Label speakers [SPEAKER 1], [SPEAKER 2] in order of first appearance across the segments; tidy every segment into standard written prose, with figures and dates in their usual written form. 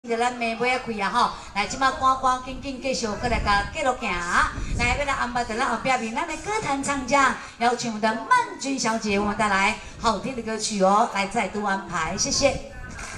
[SPEAKER 1] 就咱妹妹开啊吼，来即马赶紧继续过来甲继续行，来要来安排在咱后壁面咱的歌坛唱将，邀请我们的曼君小姐，我们带来好听的歌曲哦，来再度安排，谢谢。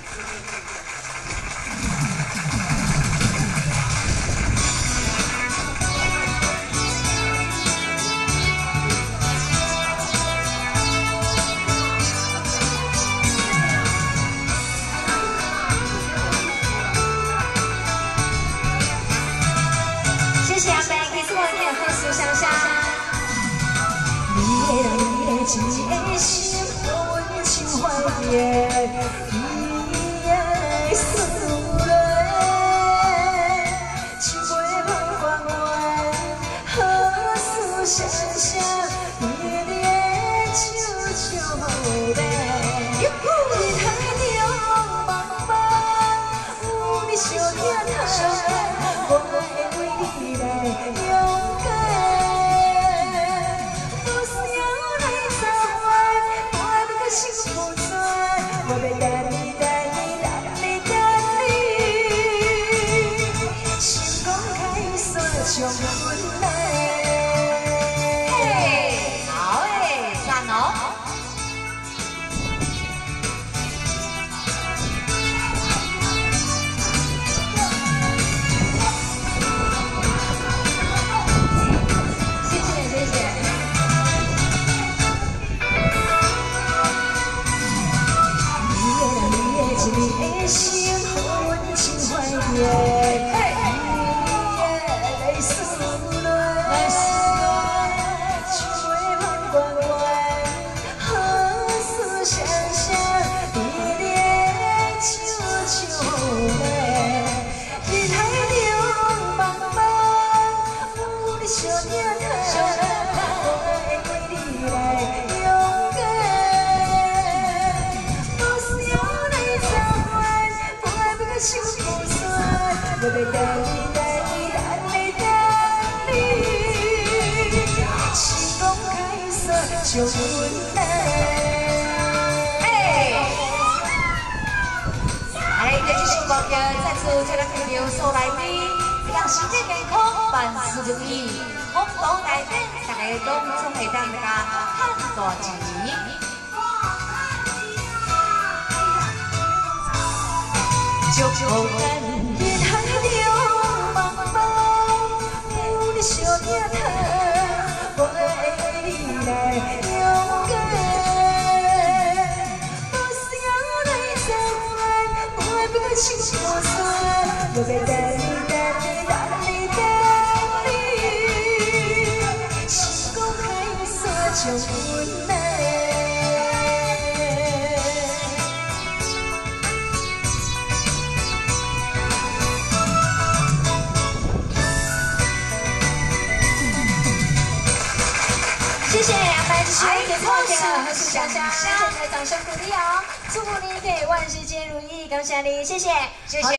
[SPEAKER 2] 谢谢阿妹，给出我的贺寿香香。
[SPEAKER 3] 你的一个心，阮像怀念伊的思念，像月无关关，何事声声，你的手像无咧。你海中茫茫，有你相疼疼，我会为你来勇敢。 我要等你，心光开锁将阮来。
[SPEAKER 1] 嘿，好诶，赞哦！谢谢谢谢。
[SPEAKER 3] 你的心，互阮像怀念，你的思念，像月光关关，何事声声，你的手像咧。日海中茫茫，有你相疼疼，我会为你来勇敢。 心不酸，我要等你，心光开锁将阮来。
[SPEAKER 1] 嘿，来，这支新歌曲再次请咱朋友所来宾，让身体健康，万事如意，福到大顶，大家拢总会当甲赚大钱。
[SPEAKER 3] 祝福咱日海中茫茫，有你相疼疼，我会为你来勇敢。无想来偿还，我要心不酸，我要等你，心光开锁将阮来。
[SPEAKER 2] 谢谢阿妹，继续给出我的贺寿香香，现在掌声鼓励哦！祝福你可以万事皆如意，恭喜你，谢谢，
[SPEAKER 1] 谢谢。